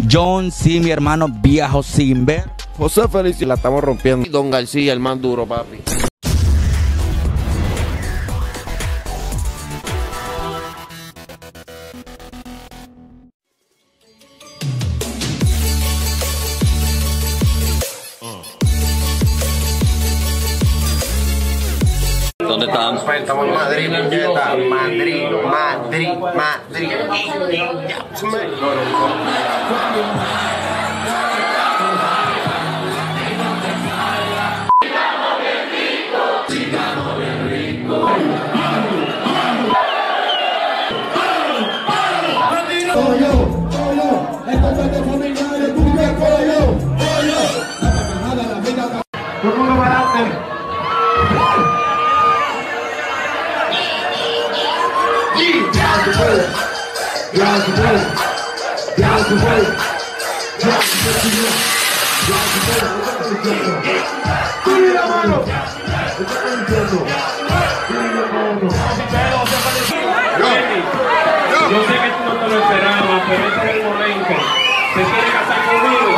John, sí, mi hermano, viejo sin ver. José Félix, la estamos rompiendo. Don García, el más duro, papi. ¿Dónde están? Estamos en Madrid, puñeta. Madrid. Yo sé que tú no te lo esperabas, pero este es el momento. ¿Se quiere casar conmigo?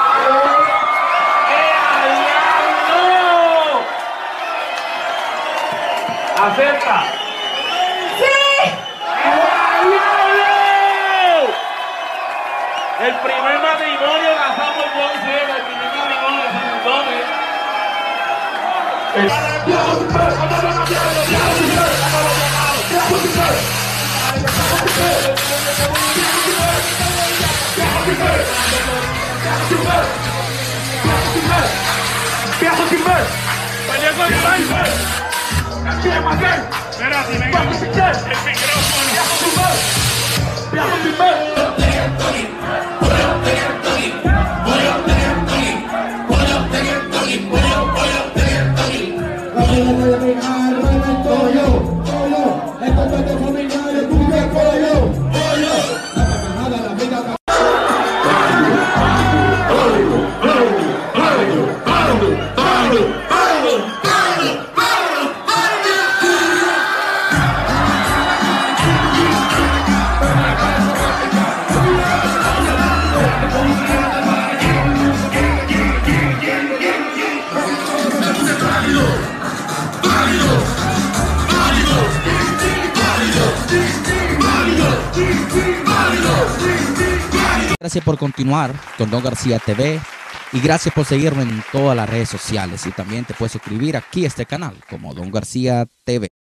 ¡No! ¿Acepta? ¡Sí! El primer matrimonio casamos John Ciego, el primer matrimonio casamos John. Gracias por continuar con Don García TV y gracias por seguirme en todas las redes sociales, y también te puedes suscribir aquí a este canal como Don García TV.